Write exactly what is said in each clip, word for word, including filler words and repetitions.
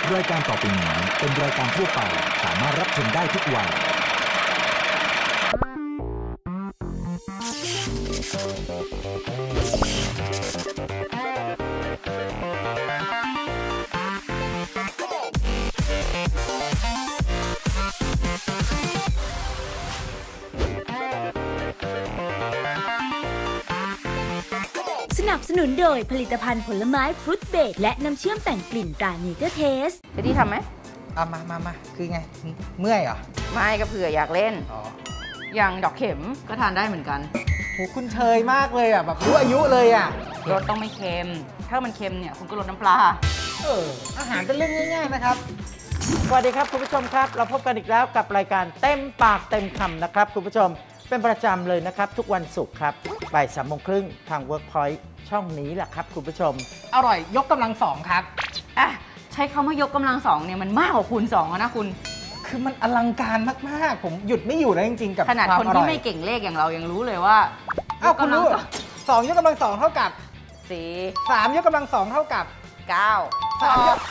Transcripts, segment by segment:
รายการต่อไปนี้เป็นรายการทั่วไปสามารถรับชมได้ทุกวัยสนับสนุนโดยผลิตภัณฑ์ผลไม้ฟรุตเบรดและน้ำเชื่อมแต่งกลิ่นตราเนเจอร์เทสจะดีทำไหมเอามามามาคือไงเมื่อยเหรอไม่ก็เผื่ออยากเล่นอ๋ออย่างดอกเข็มก็ทานได้เหมือนกันโหคุณเชยมากเลยอ่ะแบบรู้อายุเลยอ่ะรสต้องไม่เค็มถ้ามันเค็มเนี่ยคุณก็ลดน้ำปลาเอออาหารเป็นเรื่องง่ายๆนะครับสวัสดีครับคุณผู้ชมครับเราพบกันอีกแล้วกับรายการเต็มปากเต็มคำนะครับคุณผู้ชมเป็นประจำเลยนะครับทุกวันศุกร์ครับบ่ายสามโมงครึ่งทาง Workpoint ช่องนี้แหละครับคุณผู้ชมอร่อยยกกำลังสองครับอ่ะใช้คำว่ายกกำลังสองเนี่ยมันมากกว่าคูณสองนะคุณคือมันอลังการมากๆผมหยุดไม่อยู่แล้วจริงๆกับขนาดคนที่ไม่เก่งเลขอย่างเรายังรู้เลยว่าอ้าวคุณรู้สองยกกำลังสองเท่ากับสี่สามยกกำลังสองเท่ากับเก้าสามยก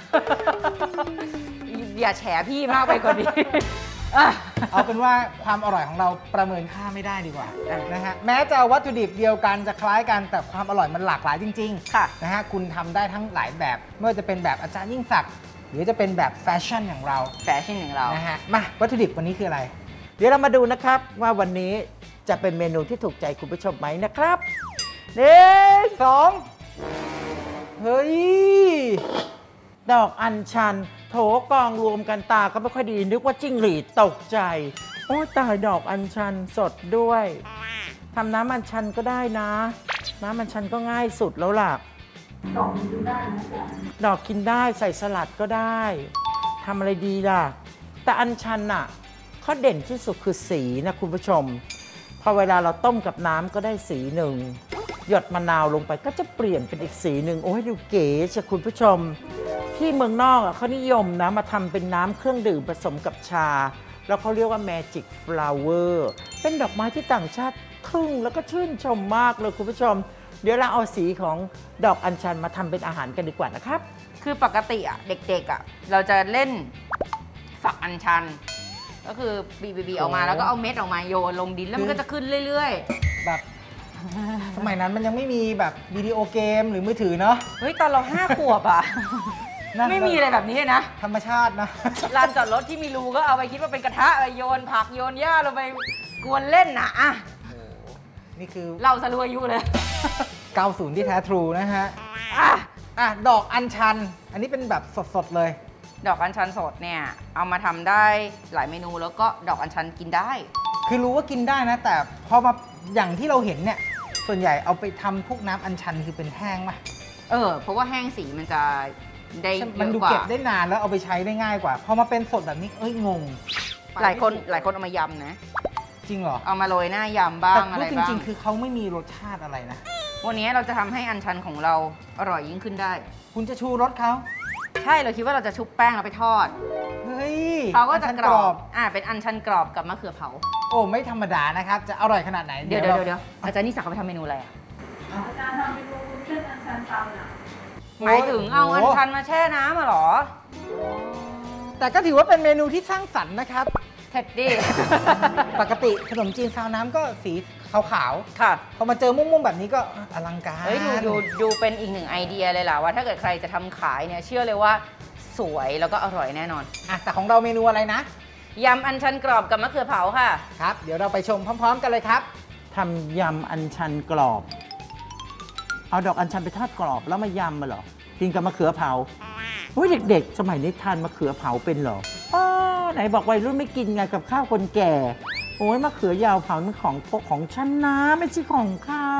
อย่าแฉพี่มากไปกว่านี้เอาเป็นว่าความอร่อยของเราประเมินค่าไม่ได้ดีกว่านะฮะแม้จะวัตถุดิบเดียวกันจะคล้ายกันแต่ความอร่อยมันหลากหลายจริงๆค่ะนะฮะคุณทำได้ทั้งหลายแบบไม่ว่าจะเป็นแบบอาจารย์ยิ่งศักดิ์หรือจะเป็นแบบแฟชั่นอย่างเราแฟชั่นอย่างเรานะฮะมาวัตถุดิบวันนี้คืออะไรเดี๋ยวเรามาดูนะครับว่าวันนี้จะเป็นเมนูที่ถูกใจคุณผู้ชมไหมนะครับหนึ่งสองเฮ้ยดอกอัญชันโถกองรวมกันตาก็ไม่ค่อยดีนึกว่าจิ้งหรีดตกใจโอ้ตายดอกอัญชันสดด้วยทำน้ำอัญชันก็ได้นะน้ำอัญชันก็ง่ายสุดแล้วล่ะดอกกินได้ดอกกินได้ใส่สลัดก็ได้ทำอะไรดีล่ะแต่อัญชันน่ะข้อเด่นที่สุดคือสีนะคุณผู้ชมพอเวลาเราต้มกับน้ำก็ได้สีหนึ่งหยดมะนาวลงไปก็จะเปลี่ยนเป็นอีกสีหนึ่งโอ้ยดูเก๋เชียวคุณผู้ชมที่เมืองนอกเขานิยมนะมาทำเป็นน้ำเครื่องดื่มผสมกับชาแล้วเขาเรียกว่า Magic Flower เป็นดอกไม้ที่ต่างชาติทึ่งแล้วก็ชื่นชมมากเลยคุณผู้ชมเดี๋ยวเราเอาสีของดอกอัญชันมาทำเป็นอาหารกันดีกว่านะครับคือปกติอ่ะเด็กๆอ่ะเราจะเล่นฝักอัญชันก็คือบีบีบีออกมาแล้วก็เอาเม็ดออกมาโยนลงดินแล้วมันก็จะขึ้นเรื่อยๆแบบสมัยนั้นมันยังไม่มีแบบวิดีโอเกมหรือมือถือเนาะเฮ้ยตอนเราห้าขวบอ่ะไม่มีอะไรแบบนี้นะธรรมชาตินะลานจอดรถที่มีรูก็เอาไปคิดว่าเป็นกระทะไปโยนผักโยนหญ้าลงไปกวนเล่นนะอ่ะนี่คือเราสรุปอายุเลยเก้าสิบที่แท้ทรูนะฮะอ่ะอ่ะดอกอัญชันอันนี้เป็นแบบสดๆเลยดอกอัญชันสดเนี่ยเอามาทำได้หลายเมนูแล้วก็ดอกอัญชันกินได้คือรู้ว่ากินได้นะแต่พอมาอย่างที่เราเห็นเนี่ยส่วนใหญ่เอาไปทำพวกน้ำอัญชันคือเป็นแห้งป่ะเออเพราะว่าแห้งสีมันจะได้มันดูเก็บได้นานแล้วเอาไปใช้ได้ง่ายกว่าพอมาเป็นสดแบบนี้เอ้ยงงหลายคนหลายคนเอามายำนะจริงเหรอเอามาโรยหน้ายำบ้างอะไรบ้างจริงๆคือเขาไม่มีรสชาติอะไรนะวันนี้เราจะทำให้อัญชันของเราอร่อยยิ่งขึ้นได้คุณจะชูรสเขาใช่เราคิดว่าเราจะชุบแป้งแล้วไปทอดเฮ้ยเขาก็จะกรอบอ่าเป็นอัญชันกรอบกับมะเขือเผาโอ้ไม่ธรรมดานะครับจะอร่อยขนาดไหนเดี๋ยวเดี๋ยวเดี๋ยวอาจารย์นิสักเขาไปทำเมนูอะไรอ่ะอาจารย์ทำเมนูวุ้นเส้นอัญชันตำน่ะหมายถึงเอาอัญชันมาแช่น้ำมาหรอแต่ก็ถือว่าเป็นเมนูที่สร้างสรรค์นะครับเท็ดดี้ปกติขนมจีนซาวน้ำก็สีขาวๆค่ะพอมาเจอม่วงๆแบบนี้ก็อลังการเฮ้ยดูดูดูเป็นอีกหนึ่งไอเดียเลยล่ะว่าถ้าเกิดใครจะทำขายเนี่ยเชื่อเลยว่าสวยแล้วก็อร่อยแน่นอนอ่ะแต่ของเราเมนูอะไรนะยำอัญชันกรอบกับมะเขือเผาค่ะครับเดี๋ยวเราไปชมพร้อมๆกันเลยครับทำยำอัญชันกรอบเอาดอกอัญชันไปทอดกรอบแล้วมายำมาเหรอกินกับมะเขือเผาโอ้ยเด็กๆสมัยนี้ทานมะเขือเผาเป็นเหรออ๋อไหนบอกวัยรุ่นไม่กินไงกับข้าวคนแก่โอ้ยมะเขือยาวเผาเป็นของพกของฉันนะไม่ใช่ของเขา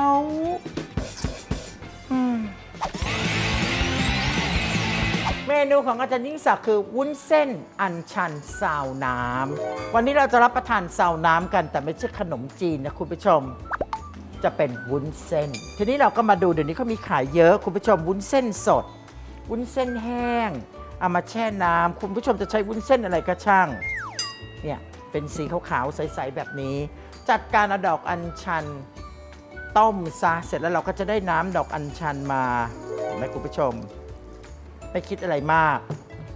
เมนูของอาจารย์ยิ่งศักดิ์คือวุ้นเส้นอัญชันซาวน้ำวันนี้เราจะรับประทานซาวน้ำกันแต่ไม่ใช่ขนมจีนนะคุณผู้ชมจะเป็นวุ้นเส้นทีนี้เราก็มาดูเดี๋ยวนี้เขามีขายเยอะคุณผู้ชมวุ้นเส้นสดวุ้นเส้นแห้งเอามาแช่น้ำคุณผู้ชมจะใช้วุ้นเส้นอะไรก็ช่างเนี่ยเป็นสีขาวๆใสๆแบบนี้จัดการเอาดอกอัญชันต้มซะเสร็จแล้วเราก็จะได้น้ำดอกอัญชันมาเห็นไหมคุณผู้ชมไม่คิดอะไรมาก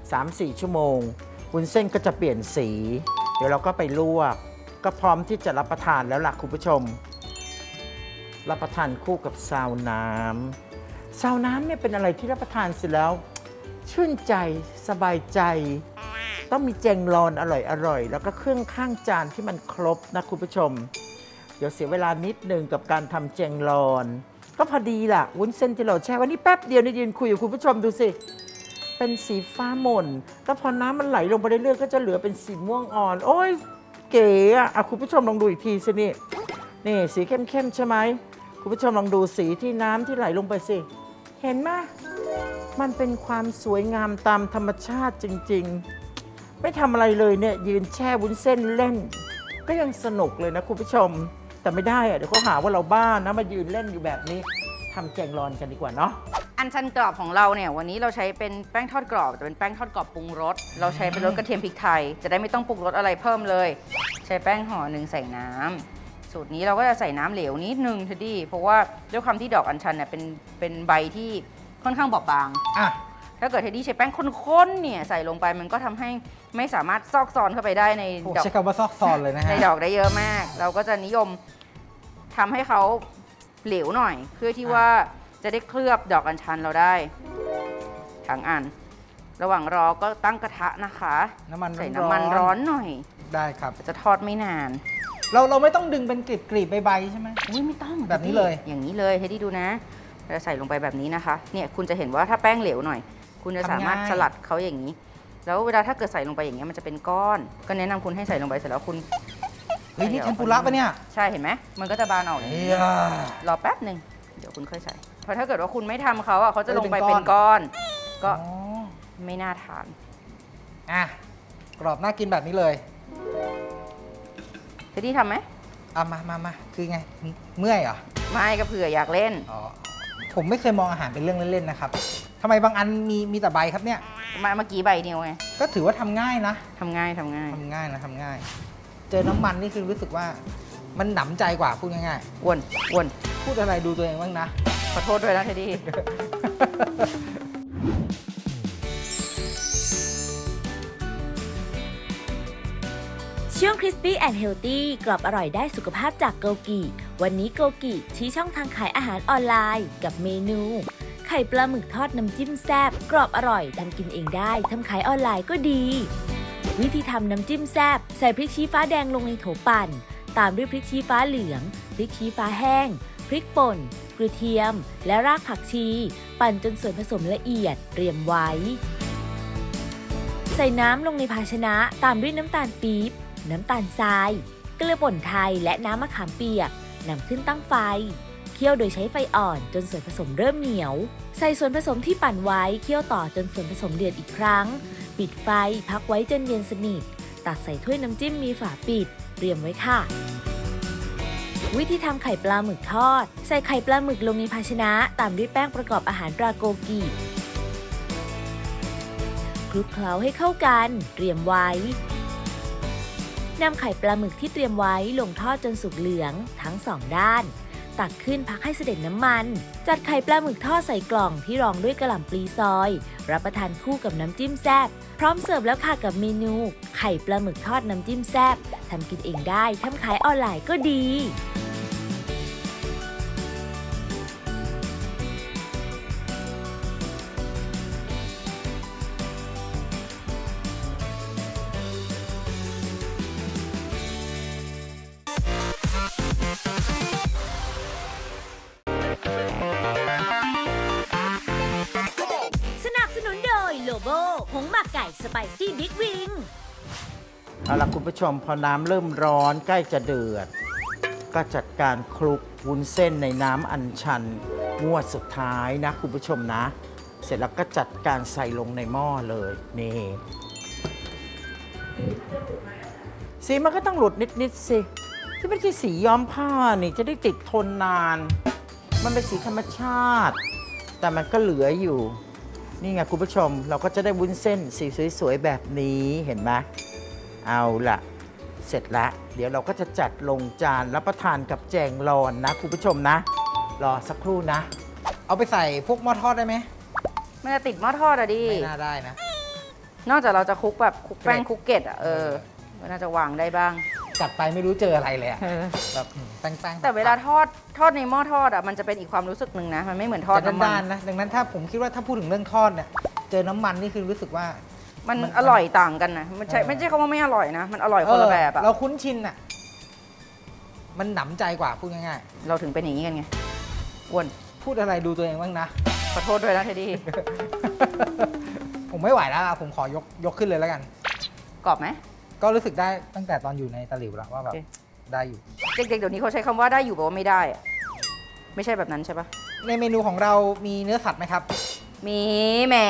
สามสี่ ชั่วโมงวุ้นเส้นก็จะเปลี่ยนสี เดี๋ยวเราก็ไปลวกก็พร้อมที่จะรับประทานแล้วล่ะคุณผู้ชมรับประทานคู่กับซาวน้ำซาวน้ำเนี่ยเป็นอะไรที่รับประทานเสร็จแล้วชื่นใจสบายใจต้องมีแจงรอนอร่อยๆแล้วก็เครื่องข้างจานที่มันครบนะคุณผู้ชมเดี๋ยวเสียเวลานิดนึงกับการทำแจงรอนก็พอดีล่ะวุ้นเส้นที่เราแช่วันนี้แป๊บเดียวนี่ยืนคุยกับคุณผู้ชมดูสิเป็นสีฟ้าหม่นแล้วพอน้ำมันไหลลงไปเรื่อยๆก็จะเหลือเป็นสีม่วงอ่อนโอ้ยเก๋อะคุณผู้ชมลองดูอีกทีสินี่นี่สีเข้มๆใช่ไหมคุณผู้ชมลองดูสีที่น้ำที่ไหลลงไปสิเห็นไหมมันเป็นความสวยงามตามธรรมชาติจริงๆไม่ทำอะไรเลยเนี่ยยืนแช่วุ้นเส้นเล่นก็ยังสนุกเลยนะคุณผู้ชมแต่ไม่ได้อะเดี๋ยวเขาหาว่าเราบ้านะมายืนเล่นอยู่แบบนี้ทำแจงรอนกันดีกว่าเนาะอันชันกรอบของเราเนี่ยวันนี้เราใช้เป็นแป้งทอดกรอบแต่เป็นแป้งทอดกรอบปรุงรสเราใช้เป็นรสกระเทียมพริกไทยจะได้ไม่ต้องปรุงรสอะไรเพิ่มเลยใช้แป้งห่อหนึ่งใส่น้ำสูตรนี้เราก็จะใส่น้ำเหลวนิดนึงเทดดี้เพราะว่าด้วยความที่ดอกอัญชันเนี่ยเป็นเป็นใบที่ค่อนข้างบอบบางอ่ะถ้าเกิดเทดดี้ใช้แป้งข้นๆเนี่ยใส่ลงไปมันก็ทำให้ไม่สามารถซอกซอนเข้าไปได้ในดอกใช้คำว่าซอกซอนเลยนะฮะในดอกได้เยอะมากเราก็จะนิยมทำให้เขาเหลวหน่อยเพื่อที่ว่าจะได้เคลือบดอกอัญชันเราได้ทั้งอันระหว่างรอก็ตั้งกระทะนะคะน้ำมันใส่น้ำมันร้อนหน่อยได้ครับจะทอดไม่นานเราเราไม่ต้องดึงเป็นกลีบกลีบใบๆใช่ไหมอุ้ยไม่ต้องแบบนี้เลยอย่างนี้เลยให้ดีดูนะเราใส่ลงไปแบบนี้นะคะเนี่ยคุณจะเห็นว่าถ้าแป้งเหลวหน่อยคุณจะสามารถสลัดเขาอย่างนี้แล้วเวลาถ้าเกิดใส่ลงไปอย่างเงี้ยมันจะเป็นก้อนก็แนะนำคุณให้ใส่ลงไปเสร็จแล้วคุณเฮ้ยนี่เทมปุระปะเนี่ยใช่เห็นไหมมันก็จะบานออกอย่างนี้รอแป๊บหนึ่งเดี๋ยวคุณค่อยใส่เพราะถ้าเกิดว่าคุณไม่ทำเขาอ่ะเขาจะลงไปเป็นก้อนก็ไม่น่าทานอ่ะกรอบน่ากินแบบนี้เลยเทดดี้ทำไหมอ่ะมามามาคือไงเมื่อยเหรอไม่ก็เผื่ออยากเล่นอ๋อผมไม่เคยมองอาหารเป็นเรื่องเล่นๆนะครับทำไมบางอันมีมีแต่ใบครับเนี่ยมาเมื่อกี้ใบเดียวไงก็ถือว่าทำง่ายนะทำง่ายทำง่ายทำง่ายนะทำง่ายเจอน้ำมันนี่คือรู้สึกว่ามันหนำใจกว่าพูดง่ายๆอ้วนอ้วนพูดอะไรดูตัวเองบ้างนะขอโทษด้วยนะเทดดี้ช่วง Crispy and Healthy กรอบอร่อยได้สุขภาพจากโกกิวันนี้โกกิชี้ช่องทางขายอาหารออนไลน์กับเมนูไข่ปลาหมึกทอดน้ำจิ้มแซ่บกรอบอร่อยทำกินเองได้ทำขายออนไลน์ก็ดีวิธีทำน้ำจิ้มแซ่บใส่พริกชี้ฟ้าแดงลงในโถปั่นตามด้วยพริกชี้ฟ้าเหลืองพริกชี้ฟ้าแห้งพริกป่นกระเทียมและรากผักชีปั่นจนส่วนผสมละเอียดเตรียมไว้ใส่น้ำลงในภาชนะตามด้วยน้ำตาลปี๊บน้ำตาลทรายเกลือป่นไทยและน้ำมะขามเปียกนำขึ้นตั้งไฟเคี่ยวโดยใช้ไฟอ่อนจนส่วนผสมเริ่มเหนียวใส่ส่วนผสมที่ปั่นไว้เคี่ยวต่อจนส่วนผสมเดือดอีกครั้งปิดไฟพักไว้จนเย็นสนิทตักใส่ถ้วยน้ำจิ้มมีฝาปิดเตรียมไว้ค่ะวิธีทำไข่ปลาหมึกทอดใส่ไข่ปลาหมึกลงในภาชนะตามด้วยแป้งประกอบอาหารตราโกกิคลุกเคล้าให้เข้ากันเตรียมไว้นำไข่ปลาหมึกที่เตรียมไว้ลงทอดจนสุกเหลืองทั้งสองด้านตักขึ้นพักให้เสด็จน้ำมันจัดไข่ปลาหมึกทอดใส่กล่องที่รองด้วยกระหล่ำปลีซอยรับประทานคู่กับน้ำจิ้มแซ่บพร้อมเสิร์ฟแล้วค่ะกับเมนูไข่ปลาหมึกทอดน้ำจิ้มแซ่บทำกินเองได้ทำขายออนไลน์ก็ดีผงหมักไก่สไปซี่บิ๊กวิงเอาล่ะคุณผู้ชมพอน้ำเริ่มร้อนใกล้จะเดือดก็จัดการคลุกวุ้นเส้นในน้ำอัญชันงวดสุดท้ายนะคุณผู้ชมนะเสร็จแล้วก็จัดการใส่ลงในหม้อเลยนี่สีมันก็ต้องหลุดนิดๆสิที่ไม่ใช่สีย้อมผ้านี่จะได้ติดทนนานมันเป็นสีธรรมชาติแต่มันก็เหลืออยู่นี่ไงคุณผู้ชมเราก็จะได้วุ้นเส้นสีสวยๆแบบนี้เห็นไหมเอาล่ะเสร็จแล้วเดี๋ยวเราก็จะจัดลงจานรับประทานกับแจงรอนนะคุณผู้ชมนะรอสักครู่นะเอาไปใส่พวกหม้อทอดได้ไหมมันจะติดหม้อทอดอะดิไม่น่าได้นะนอกจากเราจะคลุกแบบคลุกแป้งคลุกเกล็ดอ่ะเออก็น่าจะวางได้บ้างกัดไปไม่รู้เจออะไรเลยอะแบบแป้งๆแต่เวลาทอดทอดในหม้อทอดอ่ะมันจะเป็นอีกความรู้สึกหนึ่งนะมันไม่เหมือนทอดจะน้ำมัด้านนๆนะดังนั้นถ้าผมคิดว่าถ้าพูดถึงเรื่องทอดเนี่ยเจอน้ำมันนี่คือรู้สึกว่ามันมันอร่อยต่างกันนะไม่ใช่เออไม่ใช่คำว่าไม่อร่อยนะ มันอร่อยคนละแบบอ่ะเราคุ้นชินอะมันหนำใจกว่าพูดง่ายเราถึงเป็นอย่างนี้กันไงอ้วนๆพูดอะไรดูตัวเองบ้างนะขอโทษด้วยนะเทดดี้ผมไม่ไหวแล้วอะผมขอยกยกขึ้นเลยแล้วกันกรอบไหมก็รู้สึกได้ตั้งแต่ตอนอยู่ในตะหลิวแล้วว่าแบบโอเคได้อยู่เด็กๆเดี๋ยวนี้เขาใช้คำว่าได้อยู่แบบว่าไม่ได้อะไม่ใช่แบบนั้นใช่ปะในเมนูของเรามีเนื้อสัตว์ไหมครับมีแหม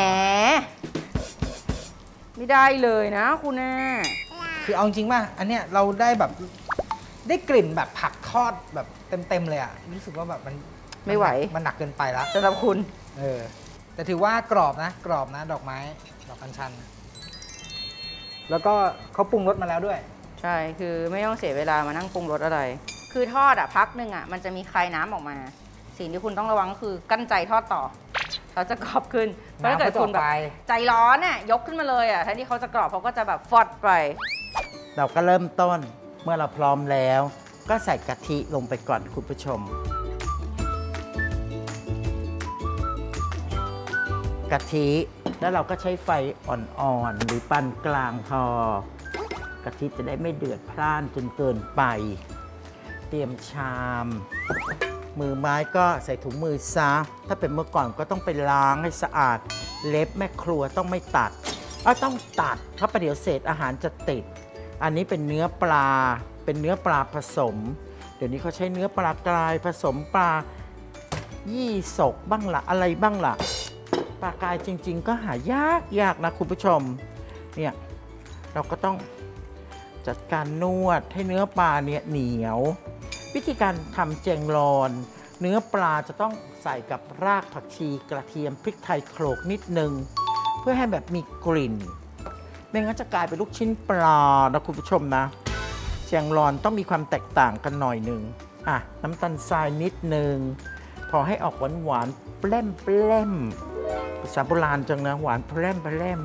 ไม่ได้เลยนะคุณน่ะคือเอาจริงป่ะอันเนี้ยเราได้แบบได้กลิ่นแบบผักทอดแบบเต็มๆเลยอะรู้สึกว่าแบบมันไม่ไหวมันหนักเกินไปแล้วสำหรับคุณเออแต่ถือว่ากรอบนะ กรอบนะ ดอกไม้ ดอกอัญชัน แล้วก็เขาปรุงรสมาแล้วด้วยใช่คือไม่ต้องเสียเวลามานั่งปรุงรสอะไร คือทอดอ่ะพักหนึ่งอ่ะมันจะมีคายน้ำออกมา สิ่งที่คุณต้องระวังก็คือกั้นใจทอดต่อเขาจะกรอบขึ้นเพราะถ้าเกิดคุณแบบน้ำเขาจะออกไปใจร้อนน่ะยกขึ้นมาเลยอ่ะแทนที่เขาจะกรอบเขาก็จะแบบฟอดไปเราก็เริ่มต้นเมื่อเราพร้อมแล้ว ก็ใส่กะทิลงไปก่อนคุณผู้ชม กะทิแล้วเราก็ใช้ไฟอ่อนๆหรือปานกลางพอกะทิจะได้ไม่เดือดพล่านจนเกินไป เตรียมชาม มือไม้ก็ใส่ถุงมือซะถ้าเป็นเมื่อก่อนก็ต้องไปล้างให้สะอาด เล็บแม่ครัวต้องไม่ตัดเอ้าต้องตัดเพราะประเดี๋ยวเศษอาหารจะติด อันนี้เป็นเนื้อปลาเป็นเนื้อปลาผสม เดี๋ยวนี้เขาใช้เนื้อปลากรายผสมปลายี่สกบ้างละอะไรบ้างละปลากรายจริงๆก็หายากยากนะคุณผู้ชมเนี่ยเราก็ต้องจัดการนวดให้เนื้อปลาเนี่ยเหนียว วิธีการทำเจงรอน เนื้อปลาจะต้องใส่กับรากผักชีกระเทียมพริกไทยโขลกนิดนึง เพื่อให้แบบมีกลิ่นไม่งั้นจะกลายเป็นลูกชิ้นปลานะคุณผู้ชมนะเจงรอนต้องมีความแตกต่างกันหน่อยหนึ่งอ่ะน้ำตาลทรายนิดนึงพอให้ออกหวานหวานๆแปล้มแปล้มภาษาโบราณจังนะหวานแปล้มแปล้ม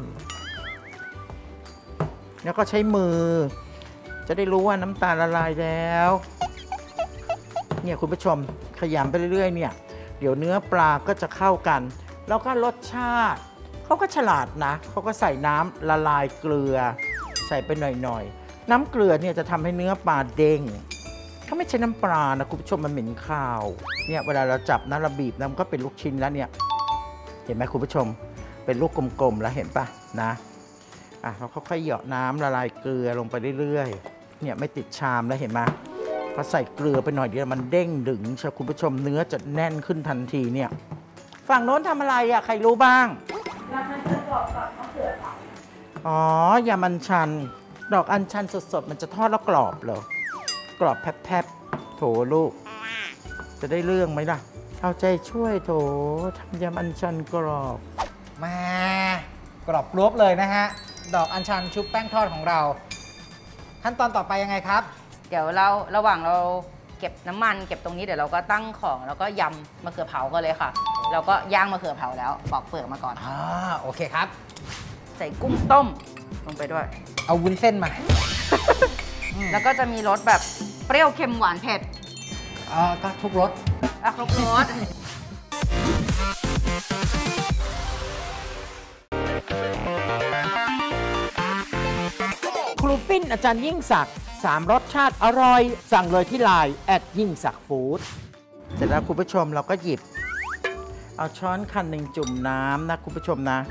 แล้วก็ใช้มือ จะได้รู้ว่าน้ำตาลละลายแล้วเนี่ยคุณผู้ชมขยำไปเรื่อยๆเนี่ยเดี๋ยวเนื้อปลาก็จะเข้ากัน แล้วก็รสชาติเขาก็ฉลาดนะเขาก็ใส่น้ำละลายเกลือ ใส่ไปหน่อยๆน้ำเกลือเนี่ยจะทำให้เนื้อปลาเด้งเขาไม่ใช่น้ำปลานะคุณผู้ชมมันเหม็นข้าวเนี่ยเวลาเราจับนะเราบีบนะมันก็เป็นลูกชิ้นแล้วเนี่ยเห็นไหมคุณผู้ชมเป็นลูกกลมๆแล้วเห็นปะนะอ่ะเราค่อยๆเหยาะน้ำละลายเกลือลงไปเรื่อยๆเนี่ยไม่ติดชามแล้วเห็นไหมพอใส่เกลือไปหน่อยเดียวมันเด้งดึงเชียวคุณผู้ชมเนื้อจะแน่นขึ้นทันทีเนี่ยฝั่งโน้นทำอะไรอ่ะใครรู้บ้างแล้วมันจะกรอบกับมะเขือเผาอ๋อยำอัญชัน ดอกอัญชันสดๆ มันจะทอดแล้วกรอบเหรอ กรอบแผบๆ โถลูก จะได้เรื่องไหมล่ะ เอาใจช่วยโถทำยำอัญชันกรอบมากรอบรวบเลยนะฮะ ดอกอัญชันชุบแป้งทอดของเรา ขั้นตอนต่อไปยังไงครับเดี๋ยวเราระหว่างเราเก็บน้ำมันเก็บตรงนี้เดี๋ยวเราก็ตั้งของแล้วก็ยำมะเขือเผากันเลยค่ะเราก็ย่างมะเขือเผาแล้วปอกเปลือกมาก่อนอ่าโอเคครับใส่กุ้งต้มลงไปด้วยเอาวุ้นเส้นมาแล้วก็จะมีรสแบบเปรี้ยวเค็มหวานเผ็ดเอ่อก็ทุกรสอ่ะครบรสครูปิ้นอาจารย์ยิ่งศักดิ์สามรสชาติอร่อย สั่งเลยที่ไลน์แอดยิ่งศักดิ์ฟู้ดเสร็จแล้วคุณผู้ชมเราก็หยิบ เอาช้อนคันหนึ่งจุ่มน้ำนะคุณผู้ชมนะ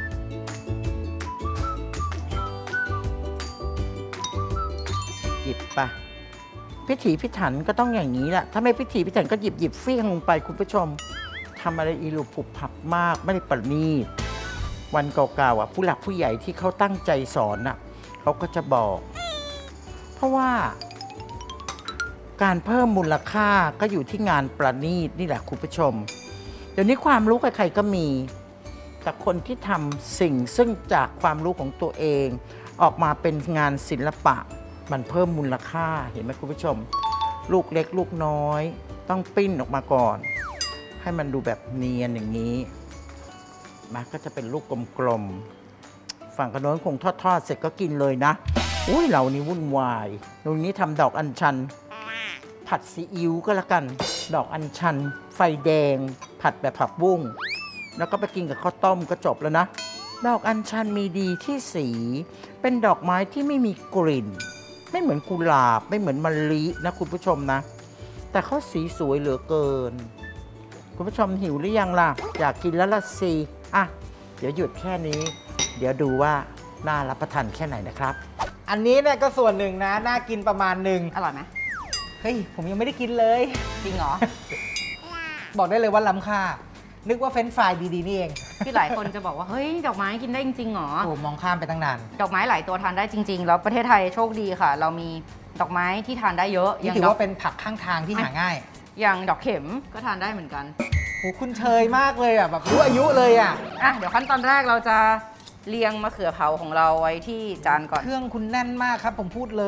หยิบไปพิถีพิถันก็ต้องอย่างนี้แหละถ้าไม่พิถีพิถันก็หยิบหยิบเฟี้ยงลงไปคุณผู้ชมทำอะไรอีลูผุบผับมากไม่ได้ประณีตวันเก่าๆอ่ะผู้หลักผู้ใหญ่ที่เขาตั้งใจสอนอ่ะเขาก็จะบอก เพราะว่าการเพิ่มมูลค่าก็อยู่ที่งานประณีตนี่แหละคุณผู้ชมเดี๋ยวนี้ความรู้ใครๆก็มีแต่คนที่ทำสิ่งซึ่งจากความรู้ของตัวเองออกมาเป็นงานศิลปะมันเพิ่มมูลค่าเห็นไหมคุณผู้ชมลูกเล็กลูกน้อยต้องปิ้นออกมาก่อนให้มันดูแบบเนียนอย่างนี้มันก็จะเป็นลูกกลมๆฝฝั่งกระโน้นคงทอดๆเสร็จก็กินเลยนะอุ้ยเรานี่วุ่นวายตรงนี้ทำดอกอัญชันผัดซีอิ๊วก็แล้วกันดอกอัญชันไฟแดงผัดแบบผักบุ้งแล้วก็ไปกินกับข้าวต้มก็จบแล้วนะดอกอัญชันมีดีที่สีเป็นดอกไม้ที่ไม่มีกลิ่นไม่เหมือนกุหลาบไม่เหมือนมะลินะคุณผู้ชมนะแต่เขาสีสวยเหลือเกินคุณผู้ชมหิวหรือยังล่ะอยากกินแล้วละสิอ่ะเดี๋ยวหยุดแค่นี้เดี๋ยวดูว่าน่ารับประทานแค่ไหนนะครับอันนี้เนี่ยก็ส่วนหนึ่งนะน่ากินประมาณหนึ่งอร่อยไหมเฮ้ยผมยังไม่ได้กินเลยจริงเหรอบอกได้เลยว่าล้ำค่านึกว่าเฟรนช์ฟรายดีๆนี่เองคือหลายคนจะบอกว่าเฮ้ยดอกไม้กินได้จริงๆเหรอโอ้มองข้ามไปตั้งนานดอกไม้หลายตัวทานได้จริง ๆ แล้วประเทศไทยโชคดีค่ะ เรามีดอกไม้ที่ทานได้เยอะนี่ถือว่าเป็นผักข้างทางที่หาง่ายอย่างดอกเข็มก็ทานได้เหมือนกันโอ้คุณเชยมากเลยอ่ะแบบรู้อายุเลยอ่ะอ่ะเดี๋ยวขั้นตอนแรกเราจะเรียงมะเขือเผาของเราไว้ที่จานก่อนเครื่องคุณแน่นมากครับผมพูดเลย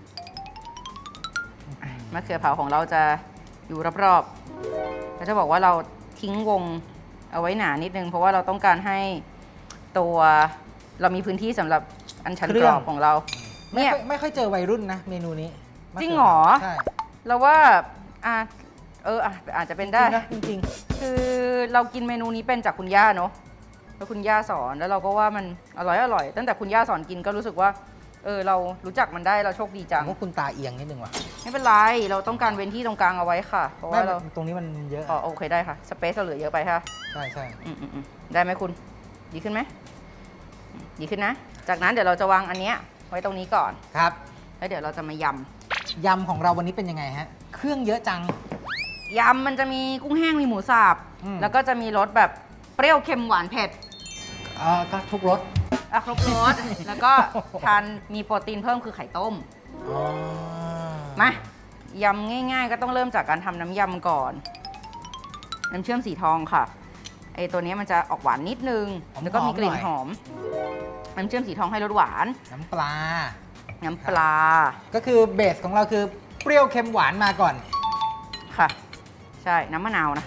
มะเขือเผาของเราจะอยู่รอบๆเราจะบอกว่าเราทิ้งวงเอาไว้หนานิดนึงเพราะว่าเราต้องการให้ตัวเรามีพื้นที่สำหรับอันชันเครื่กองรอบของเราไม่เนี่ยค่อยไม่ค่อยเจอวัยรุ่นนะเมนูนี้จริงเหรอใช่เราว่าอ่ะเอออ่ะอาจจะเป็นได้จริงนะจริงคือเรากินเมนูนี้เป็นจากคุณย่าเนาะแล้วคุณย่าสอนแล้วเราก็ว่ามันอร่อยอร่อยตั้งแต่คุณย่าสอนกินก็รู้สึกว่าเออเรารู้จักมันได้เราโชคดีๆจังผมว่าคุณตาเอียงนิดนึงว่ะไม่เป็นไรเราต้องการเว้นที่ตรงกลางเอาไว้ค่ะ เพราะว่าไม่เราตรงนี้มันเยอะอ๋อโอเคได้ค่ะสเปซเราเหลือเยอะไปค่ะใช่ใช่อืมอืมอืมได้ไหมคุณ ดีขึ้นไหมอืมดีขึ้นนะ จากนั้นเดี๋ยวเราจะวางอันเนี้ยไว้ตรงนี้ก่อนครับแล้วเดี๋ยวเราจะมายยำของเราวันนี้เป็นยังไงฮะเครื่องเยอะจังำยำมันจะมีกุ้งแห้งมีหมูสับอืมแล้วก็จะมีรสแบบเปรี้ยวเค็มหวานเผ็ดเออก็ทุกรสอ่ะครบรส แล้วก็ทานมีโปรตีนเพิ่มคือไข่ต้มอ๋อมายำง่าย ๆ ก็ต้องเริ่มจากการทำน้ำยำก่อน น้ำเชื่อมสีทองค่ะไอตัวนี้มันจะออกหวานนิดนึงแล้วก็มีกลิ่นหอมน้ำเชื่อมสีทองให้รสหวานน้ำปลาน้ำปลาก็คือเบสของเราคือเปรี้ยวเค็มหวานมาก่อนค่ะ ใช่น้ำมะนาวนะคะ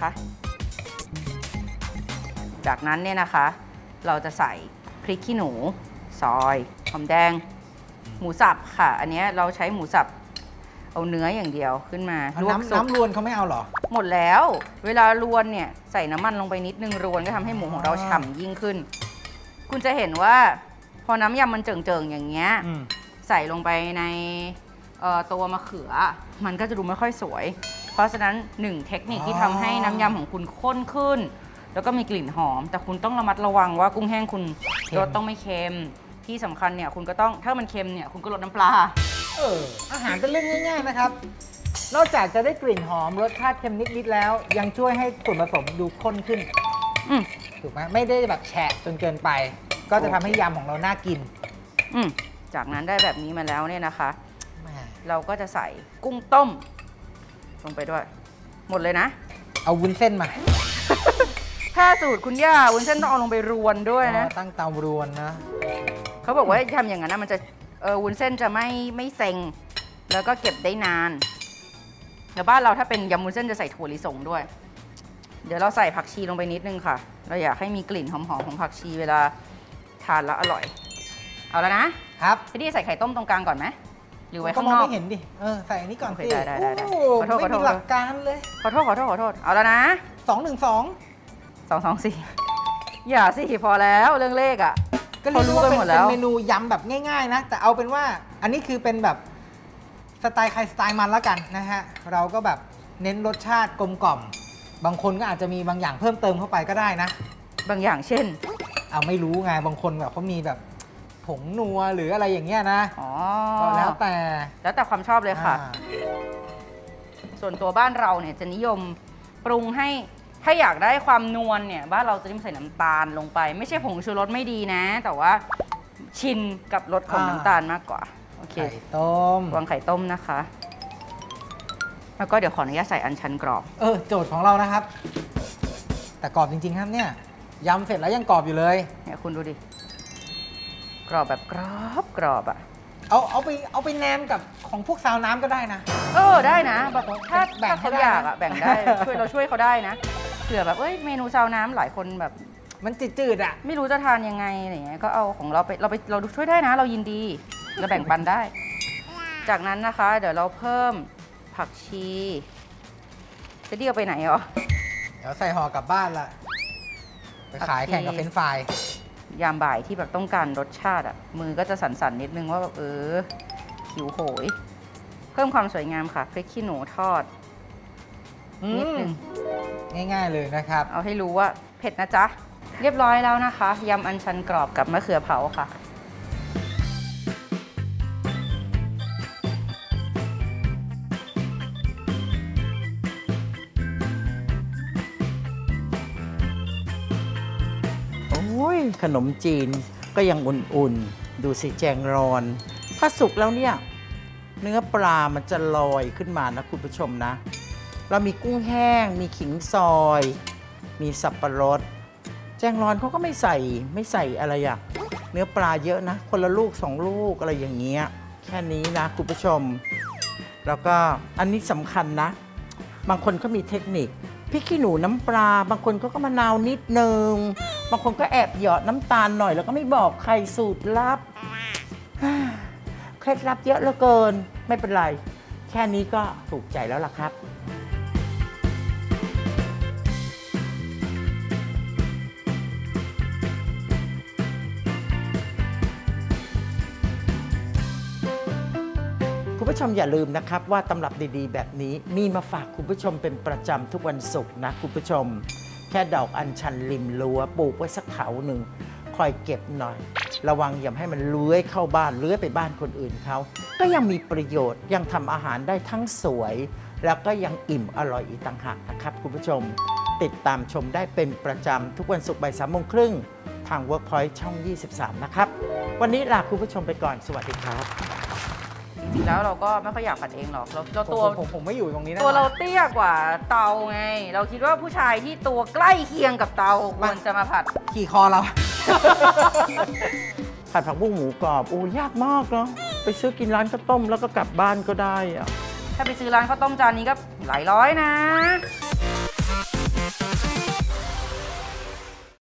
จากนั้นเนี่ยนะคะ เราจะใส่พริกขี้หนู ซอยหอมแดง หมูสับค่ะ อันนี้เราใช้หมูสับเอาเนื้ออย่างเดียวขึ้นมาลวกน้ำสุกน้ำรวนเขาไม่เอาเหรอหมดแล้ว เวลารวนเนี่ยใส่น้ำมันลงไปนิดนึงรวนก็ทำให้หมูของเราฉ่ำยิ่งขึ้น คุณจะเห็นว่าพอน้ำยำมันเจิ่งๆอย่างเงี้ยอืมใส่ลงไปในเอ่อตัวมะเขือ มันก็จะดูไม่ค่อยสวย เพราะฉะนั้นหนึ่งเทคนิคที่ทำให้น้ำยำของคุณข้นขึ้น แล้วก็มีกลิ่นหอม แต่คุณต้องระมัดระวังว่ากุ้งแห้งคุณรสต้องไม่เค็ม ที่สำคัญเนี่ยคุณก็ต้องถ้ามันเค็มเนี่ยคุณก็ลดน้ำปลาเอออาหารเป็นเรื่องง่ายๆนะครับ นอกจากจะได้กลิ่นหอมรสชาติเค็มนิดๆแล้ว ยังช่วยให้ส่วนผสมดูข้นขึ้นอืมถูกไหมไม่ได้แบบแฉะจนเกินไป ก็จะทำให้ยำของเราน่ากินอืมจากนั้นได้แบบนี้มาแล้วเนี่ยนะคะแหมเราก็จะใส่กุ้งต้ม ลงไปด้วย หมดเลยนะเอาวุ้นเส้นมาถ้าสูตรคุณย่าวุ้นเส้นต้องเอาลงไปรวนด้วยนะอ๋อตั้งเตารวนนะเขาบอกว่าทำอย่างนั้นนะมันจะเออวุ้นเส้นจะไม่ไม่เซ็ง แล้วก็เก็บได้นานแต่บ้านเราถ้าเป็นยำวุ้นเส้นจะใส่ถั่วลิสงด้วย เดี๋ยวเราใส่ผักชีลงไปนิดนึงค่ะ เราอยากให้มีกลิ่นหอมๆของผักชีเวลาทานแล้วอร่อย เอาแล้วนะครับ พี่ดีใส่ไข่ต้มตรงกลางก่อนไหมหรือไว้ข้างนอกก็มไม่เห็นดิ เออ ใส่อันนี้ก่อนโอเคสิได้ได้ได้ได้โอ้ขอโทษขอไม่โทษมีหลักการเลยขอโทษขอโทษขอโทษเอาแล้วนะสองหนึ่งสองสองสองสี่อย่าสิพอแล้วเรื่องเลขอ่ะก็เรียกเขารู้ว่ากันเป็นหมดแล้วเป็นเมนูยำแบบง่ายๆนะ แต่เอาเป็นว่า อันนี้คือเป็นแบบสไตล์ใครสไตล์มันแล้วกันนะฮะ เราก็แบบเน้นรสชาติกลมกล่อม บางคนก็อาจจะมีบางอย่างเพิ่มเติมเข้าไปก็ได้นะบางอย่างเช่นเอาไม่รู้ไง บางคนแบบเขามีแบบผงนัวหรืออะไรอย่างเงี้ยนะอ๋อก็แล้วแต่แล้วแต่ความชอบเลยค่ะอ่าส่วนตัวบ้านเราเนี่ยจะนิยมปรุงให้ถ้าอยากได้ความนวลเนี่ยบ้านเราจะนิยมใส่น้ำตาลลงไป ไม่ใช่ผงชูรสไม่ดีนะ แต่ว่าชินกับรสของน้ำตาลมากกว่าโอเคไข่ต้มวางไข่ต้มนะคะ แล้วก็เดี๋ยวขออนุญาตใส่อัญชันกรอบเออ โจทย์ของเรานะครับ แต่กรอบจริงๆครับเนี่ยยำเสร็จแล้วยังกรอบอยู่เลยเนี่ยคุณดูดิกรอบแบบกรอบกรอบอ่ะเอาเอาไปเอาไปแนมกับของพวกซาวน้ำก็ได้นะเออได้นะแบบถ้าแบ่งถ้าเขาให้ได้อยากนะอะแบ่งได้ ช่วยเราช่วยเขาได้นะเผื่อแบบเอ้ยเมนูซาวน้ำหลายคนแบบมันจืดๆอ่ะไม่รู้จะทานยังไงอะไรเงี้ยก็เอาของเราไปเราไปเราช่วยได้นะ เรายินดีเราแบ่งปันได้ จากนั้นนะคะเดี๋ยวเราเพิ่มผักชีจะเดียวไปไหนเหรอเดี๋ยวใส่ห่อกลับบ้านละไปขายแข่งกับเฟรนช์ฟรายยามบ่ายที่แบบต้องการรสชาติอะมือก็จะสั่นๆนิดนึงว่าแบบเออหิวโหย เพิ่มความสวยงามค่ะพริกขี้หนูทอดนิดนึงง่ายๆเลยนะครับเอาให้รู้ว่าเผ็ดนะจ๊ะ เรียบร้อยแล้วนะคะยำอัญชันกรอบกับมะเขือเผาค่ะโอ้ยขนมจีนก็ยังอุ่นๆ ดูสิแจงรอน ถ้าสุกแล้วเนี่ย เนื้อปลามันจะลอยขึ้นมานะคุณผู้ชมนะ เรามีกุ้งแห้ง มีขิงซอย มีสับปะรด แจงรอนเขาก็ไม่ใส่ไม่ใส่อะไรอะเนื้อปลาเยอะนะ คนละลูกสองลูกอะไรอย่างเงี้ย แค่นี้นะคุณผู้ชม แล้วก็อันนี้สำคัญนะ บางคนก็มีเทคนิคพริกขี้หนูน้ำปลา บางคนเขาก็มะนาวนิดนึง บางคนก็แอบหยอดน้ำตาลหน่อยแล้วก็ไม่บอกใครสูตรลับ เคล็ดลับเยอะเหลือเกินไม่เป็นไร แค่นี้ก็ถูกใจแล้วล่ะครับ คุณผู้ชมอย่าลืมนะครับว่าตำรับดีๆ แบบนี้มีมาฝากคุณผู้ชมเป็นประจำทุกวันศุกร์นะคุณผู้ชม แค่ดอกอัญชันริมรั้วปลูกไว้สักเขาหนึ่งคอยเก็บหน่อย ระวังอย่าให้มันเลื้อยเข้าบ้านเลื้อยไปบ้านคนอื่นเขาก็ยังมีประโยชน์ยังทำอาหารได้ทั้งสวย แล้วก็ยังอิ่มอร่อยอีกต่างหากนะครับคุณผู้ชม ติดตามชมได้เป็นประจำทุกวันศุกร์บ่ายสามโมงครึ่งทาง Workpoint ช่อง ยี่สิบสาม นะครับ วันนี้ลาคุณผู้ชมไปก่อนสวัสดีครับจริงๆแล้วเราก็ไม่ค่อยอยากผัดเองหรอกเราเราผมตัวผมผมไม่อยู่ตรงนี้นะตัวเราเตี้ยกว่าเตาไง เราคิดว่าผู้ชายที่ตัวใกล้เคียงกับเตาควรจะมาผัดขี่คอเราผัดผักบุ้งหมูกรอบโอ้ยากมากเนาะไปซื้อกินร้านข้าวต้มแล้วก็กลับบ้านก็ได้อะถ้าไปซื้อร้านข้าวต้มจานนี้ก็หลายร้อยนะ